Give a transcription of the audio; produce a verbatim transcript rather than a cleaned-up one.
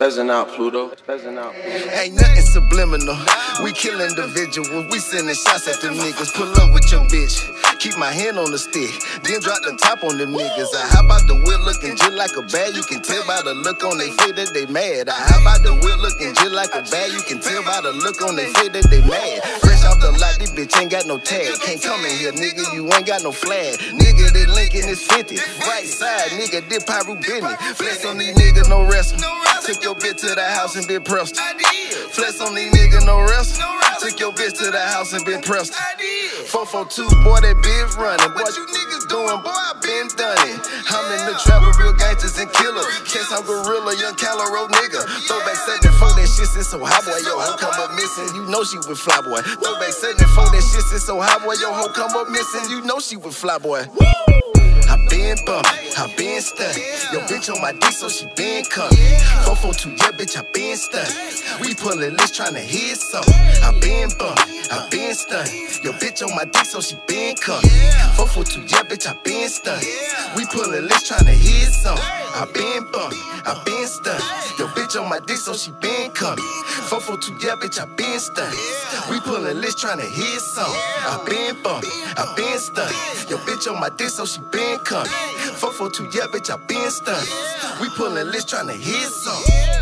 Pheasant out, Pluto. Pheasant out. Ain't nothing subliminal. We kill individuals. We sending shots at them niggas. Pull up with your bitch. Keep my hand on the stick. Then drop the top on them niggas. I hop out the whip looking just like a bag. You can tell by the look on their face that they mad. I hop out the whip looking just like a bag. You can tell by the look on their face that they mad. Fresh off the lot, this bitch ain't got no tag. Can't come in here, nigga. You ain't got no flag. Nigga, this Lincoln is fifty. Right side, nigga, this Pyro business. Flex on these niggas, no wrestling. Took your bitch to the house and been pressed. Flex on these niggas, no wrestling. Took your bitch to the house and been pressed. four four two, boy, that bitch running. What you niggas doing, boy, I been done it. I'm in the trap with real gangsters and killers. Case I'm gorilla, young Calero nigga. Throwback seventy-four, that shit sit so high, boy, yo, hoe come up missing. You know she with fly, boy. Throwback seventy-four, that shit sit so high, boy, yo, hoe come up missing. You know she with fly, boy. I been bumpin', I been stuntin'. Yo, bitch on my dick, so she been comin'. four four two, yeah, bitch, I been stuntin'. We pullin' list tryna hit something. I been bumpin', I been stuntin'. Yo, bitch on my dick, so she been comin'. four four two, yeah, bitch, I been stuntin'. We pullin' list tryna hit something. I been bumpin', I been stuntin'. Yo, bitch on my dick, so she been comin'. four four two, yeah, bitch, I been stuntin'. We pullin' list tryna hit something. I been bumpin', I been stuntin'. Yo, bitch on my dick, so she been comin'. four four two, yeah, bitch, I been stuntin'. We pullin' list tryna hit something.